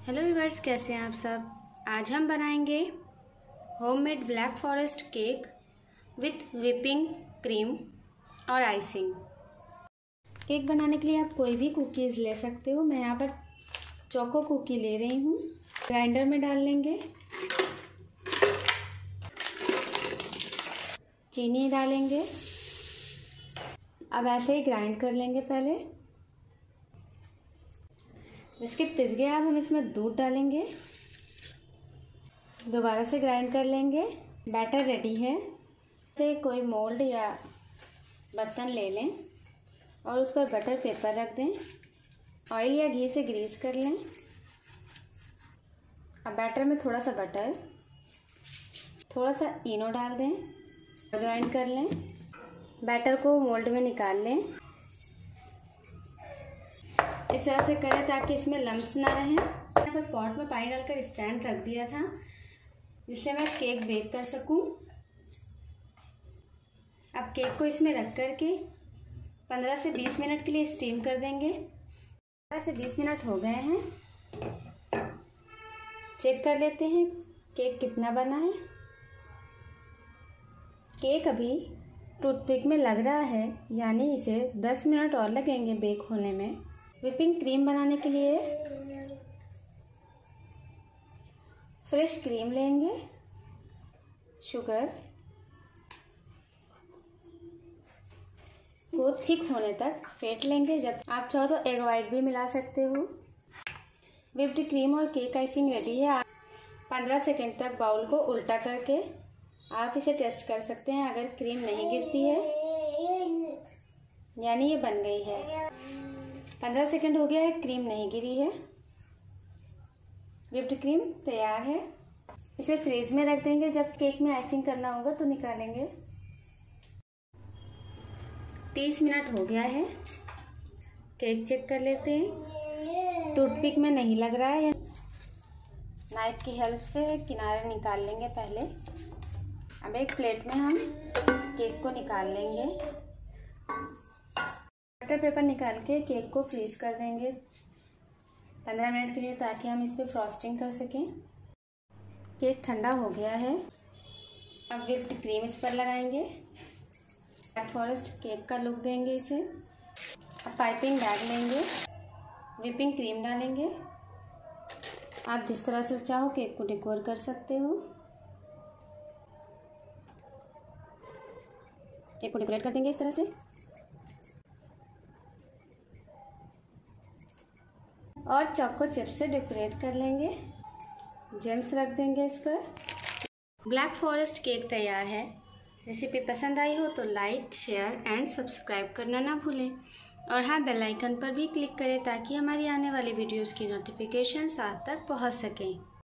Hello viewers, कैसे हैं आप सब। आज हम बनाएंगे homemade black forest cake with whipping cream और आइसिंग। केक बनाने के लिए आप कोई भी कुकीज़ ले सकते हो। मैं यहाँ पर चोको कुकी ले रही हूँ। ग्राइंडर में डाल लेंगे, चीनी डालेंगे। अब ऐसे ही ग्राइंड कर लेंगे। पहले बिस्किट पिस गया, अब हम इसमें दूध डालेंगे, दोबारा से ग्राइंड कर लेंगे। बैटर रेडी है। से कोई मोल्ड या बर्तन ले लें और उस पर बटर पेपर रख दें। ऑयल या घी से ग्रीस कर लें। अब बैटर में थोड़ा सा बटर, थोड़ा सा इनो डाल दें और ग्राइंड कर लें। बैटर को मोल्ड में निकाल लें। इस तरह से करें ताकि इसमें लम्प्स ना रहें। यहाँ पर पॉट में पानी डालकर स्टैंड रख दिया था जिससे मैं केक बेक कर सकूं। अब केक को इसमें रख कर के 15 से 20 मिनट के लिए स्टीम कर देंगे। 15 से 20 मिनट हो गए हैं। चेक कर लेते हैं केक कितना बना है। केक अभी टूथपिक में लग रहा है, यानी इसे 10 मिनट और लगेंगे बेक होने में। व्हिपिंग क्रीम बनाने के लिए फ्रेश क्रीम लेंगे, शुगर को थिक होने तक फेंट लेंगे। जब आप चाहो तो एग वाइट भी मिला सकते हो। व्हिप्ड क्रीम और केक आइसिंग रेडी है। 15 सेकंड तक बाउल को उल्टा करके आप इसे टेस्ट कर सकते हैं। अगर क्रीम नहीं गिरती है यानी ये बन गई है। 15 सेकंड हो गया है, क्रीम नहीं गिरी है। व्हिप्ड क्रीम तैयार है। इसे फ्रीज में रख देंगे। जब केक में आइसिंग करना होगा तो निकालेंगे। 30 मिनट हो गया है। केक चेक कर लेते हैं। टूथपिक में नहीं लग रहा है। नाइफ की हेल्प से किनारे निकाल लेंगे पहले। अब एक प्लेट में हम केक को निकाल लेंगे। बटर पेपर निकाल के केक को फ्रीज कर देंगे 15 मिनट के लिए, ताकि हम इस पर फ्रॉस्टिंग कर सकें। केक ठंडा हो गया है। अब व्हिप्ड क्रीम इस पर लगाएंगे। ब्लैक फॉरेस्ट केक का लुक देंगे इसे। अब पाइपिंग बैग लेंगे, व्हिपिंग क्रीम डालेंगे। आप जिस तरह से चाहो केक को डेकोर कर सकते हो। केक को डेकोरेट कर देंगे इस तरह से। और चोको चिप्स से डेकोरेट कर लेंगे। जेम्स रख देंगे इस पर। ब्लैक फॉरेस्ट केक तैयार है। रेसिपी पसंद आई हो तो लाइक, शेयर एंड सब्सक्राइब करना ना भूलें। और हाँ, बेल आइकन पर भी क्लिक करें ताकि हमारी आने वाली वीडियोस की नोटिफिकेशंस आप तक पहुंच सकें।